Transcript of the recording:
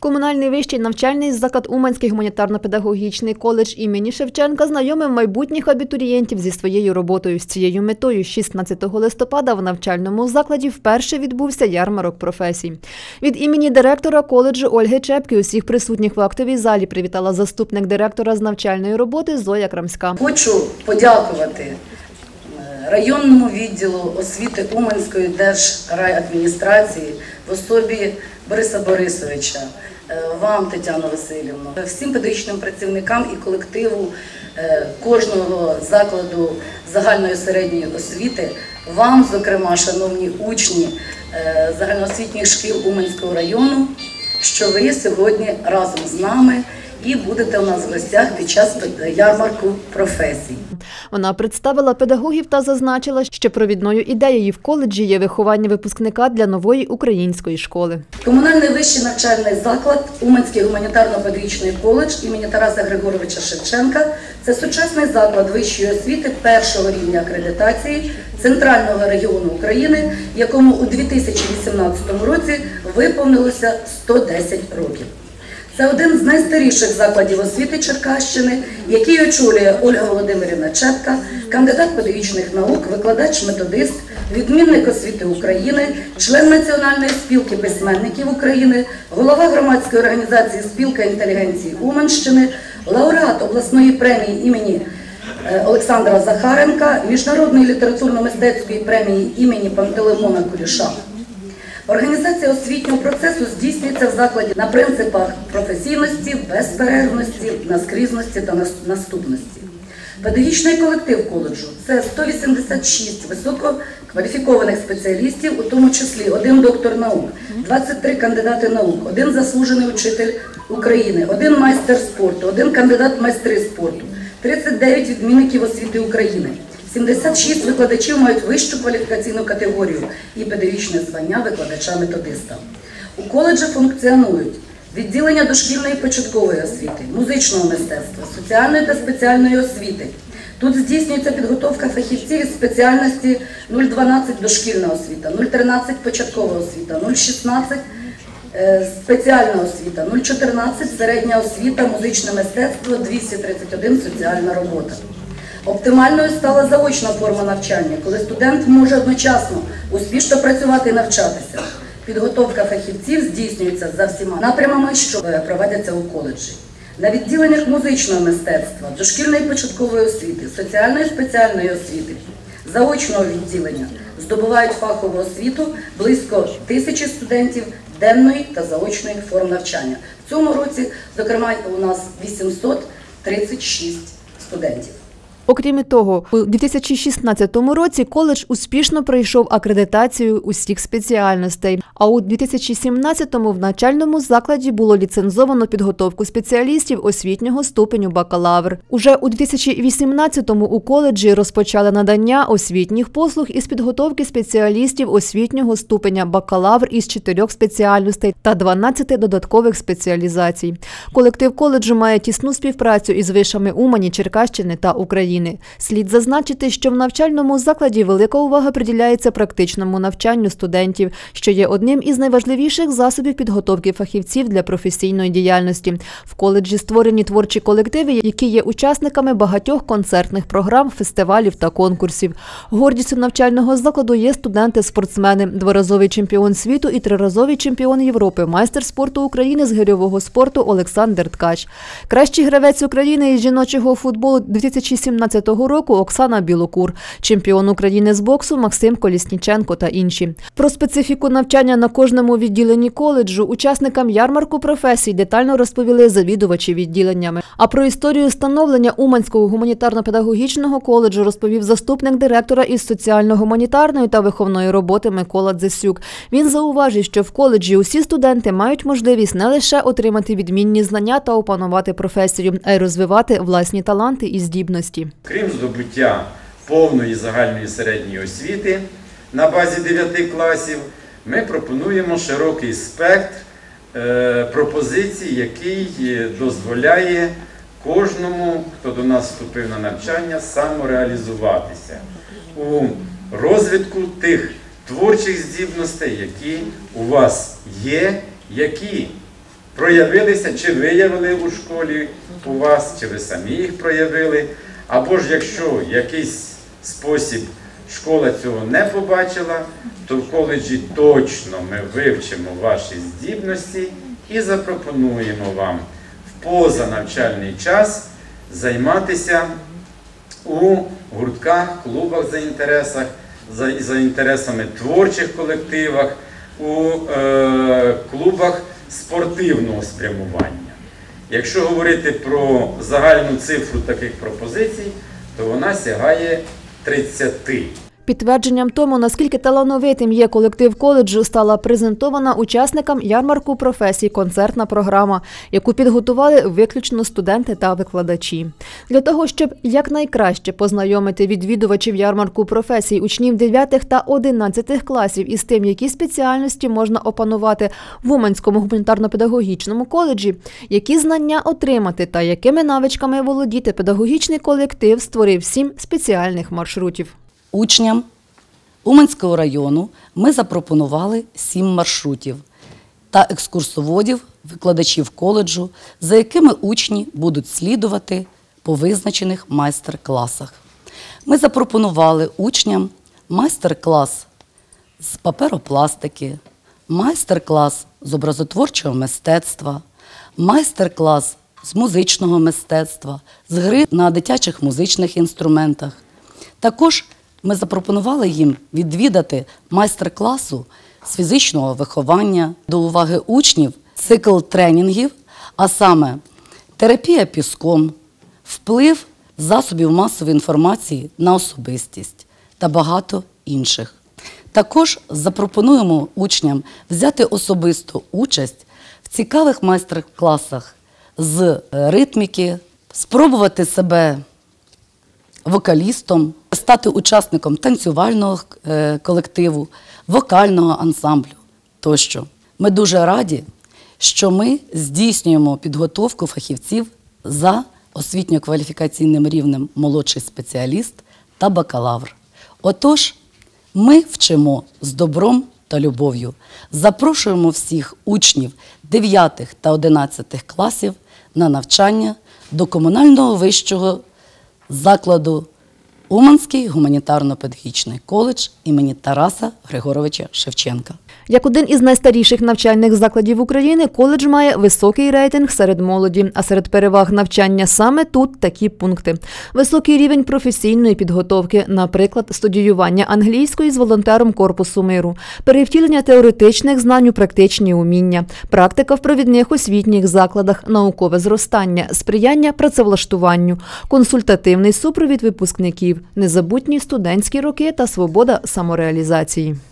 Комунальний вищий навчальний заклад Уманський гуманітарно-педагогічний коледж імені Шевченка знайомив майбутніх абітурієнтів зі своєю роботою. З цією метою 16 листопада в навчальному закладі вперше відбувся ярмарок професій. Від імені директора коледжу Ольги Чепки усіх присутніх в актовій залі привітала заступник директора з навчальної роботи Зоя Крамська. Хочу подякувати районному відділу освіти Уманської держрайадміністрації в особі Бориса Борисовича, вам, Тетяно Васильівно, всім педагогічним працівникам і колективу кожного закладу загальної середньої освіти, вам, зокрема, шановні учні загальноосвітніх шкіл Уманського району, що ви сьогодні разом з нами і будете у нас в гостях під час ярмарку професій. Вона представила педагогів та зазначила, що провідною ідеєю в коледжі є виховання випускника для нової української школи. Комунальний вищий навчальний заклад Уманський гуманітарно-педагогічний коледж імені Тараса Григоровича Шевченка – це сучасний заклад вищої освіти першого рівня акредитації Центрального регіону України, якому у 2018 році виповнилося 110 років. Це один з найстаріших закладів освіти Черкащини, який очолює Ольга Володимирівна Чепка, кандидат педагогічних наук, викладач-методист, відмінник освіти України, член Національної спілки письменників України, голова громадської організації «Спілка інтелігенції Уманщини», лауреат обласної премії імені Олександра Захаренка, міжнародної літературно-мистецької премії імені Пантелеймона Куліша. Організація освітнього процесу здійснюється в закладі на принципах професійності, безперервності, наскрізності та наступності. Педагогічний колектив коледжу – це 186 висококваліфікованих спеціалістів, у тому числі 1 доктор наук, 23 кандидати наук, 1 заслужений учитель України, 1 майстер спорту, 1 кандидат майстри спорту, 39 відмінників освіти України. 76 викладачів мають вищу кваліфікаційну категорію і педагогічне звання викладача-методиста. У коледжі функціонують відділення дошкільної початкової освіти, музичного мистецтва, соціальної та спеціальної освіти. Тут здійснюється підготовка фахівців із спеціальності 012 дошкільна освіта, 013 початкова освіта, 016 спеціальна освіта, 014 середня освіта, музичне мистецтво, 231 соціальна робота. Оптимальною стала заочна форма навчання, коли студент може одночасно успішно працювати і навчатися. Підготовка фахівців здійснюється за всіма напрямами, що проводяться у коледжі. На відділеннях музичного мистецтва, дошкільної початкової освіти, соціальної спеціальної освіти, заочного відділення здобувають фахову освіту близько 1000 студентів денної та заочної форм навчання. В цьому році, зокрема, у нас 836 студентів. Окрім того, у 2016 році коледж успішно пройшов акредитацію усіх спеціальностей, а у 2017-му в навчальному закладі було ліцензовано підготовку спеціалістів освітнього ступеню бакалавр. Уже у 2018-му у коледжі розпочали надання освітніх послуг із підготовки спеціалістів освітнього ступеня бакалавр із 4 спеціальностей та 12 додаткових спеціалізацій. Колектив коледжу має тісну співпрацю із вишами Умані, Черкащини та України. Слід зазначити, що в навчальному закладі велика увага приділяється практичному навчанню студентів, що є одним із найважливіших засобів підготовки фахівців для професійної діяльності. В коледжі створені творчі колективи, які є учасниками багатьох концертних програм, фестивалів та конкурсів. Гордістю навчального закладу є студенти-спортсмени, дворазовий чемпіон світу і триразовий чемпіон Європи, майстер спорту України з гирьового спорту Олександр Ткач. Кращий гравець України із жіночого футболу 2017 року Оксана Білокур, чемпіон України з боксу Максим Колісніченко та інші. Про специфіку навчання на кожному відділенні коледжу учасникам ярмарку професій детально розповіли завідувачі відділеннями. А про історію становлення Уманського гуманітарно-педагогічного коледжу розповів заступник директора із соціально-гуманітарної та виховної роботи Микола Дзесюк. Він зауважив, що в коледжі усі студенти мають можливість не лише отримати відмінні знання та опанувати професію, а й розвивати власні таланти і здібності. Крім здобуття повної загальної середньої освіти на базі 9 класів, ми пропонуємо широкий спектр пропозицій, який дозволяє кожному, хто до нас вступив на навчання, самореалізуватися у розвитку тих творчих здібностей, які у вас є, які проявилися, чи виявили у школі у вас, чи ви самі їх проявили, або ж якщо в якийсь спосіб школа цього не побачила, то в коледжі точно ми вивчимо ваші здібності і запропонуємо вам в позанавчальний час займатися у гуртках, клубах за інтересами творчих колективах, у клубах спортивного спрямування. Якщо говорити про загальну цифру таких пропозицій, то вона сягає 30. Підтвердженням тому, наскільки талановитим є колектив коледжу, стала презентована учасникам ярмарку професій концертна програма, яку підготували виключно студенти та викладачі. Для того, щоб якнайкраще познайомити відвідувачів ярмарку професій учнів 9 та 11 класів із тим, які спеціальності можна опанувати в Уманському гуманітарно-педагогічному коледжі, які знання отримати та якими навичками володіти, педагогічний колектив створив 7 спеціальних маршрутів. Учням Уманського району ми запропонували 7 маршрутів та екскурсоводів, викладачів коледжу, за якими учні будуть слідувати по визначених майстер-класах. Ми запропонували учням майстер-клас з паперопластики, майстер-клас з образотворчого мистецтва, майстер-клас з музичного мистецтва, з гри на дитячих музичних інструментах. Також ми запропонували їм відвідати майстер-класу з фізичного виховання. До уваги учнів цикл тренінгів, а саме терапія піском, вплив засобів масової інформації на особистість та багато інших. Також запропонуємо учням взяти особисту участь в цікавих майстер-класах з ритміки, спробувати себе вокалістом, стати учасником танцювального колективу, вокального ансамблю тощо. Ми дуже раді, що ми здійснюємо підготовку фахівців за освітньо-кваліфікаційним рівнем молодший спеціаліст та бакалавр. Отож, ми вчимо з добром та любов'ю. Запрошуємо всіх учнів 9 та 11 класів на навчання до комунального вищого закладу Уманський гуманітарно-педагогічний коледж імені Тараса Григоровича Шевченка. Як один із найстаріших навчальних закладів України, коледж має високий рейтинг серед молоді, а серед переваг навчання саме тут такі пункти. Високий рівень професійної підготовки, наприклад, студіювання англійської з волонтером Корпусу миру, перевтілення теоретичних знань у практичні уміння, практика в провідних освітніх закладах, наукове зростання, сприяння працевлаштуванню, консультативний супровід випускників, незабутні студентські роки та свобода самореалізації.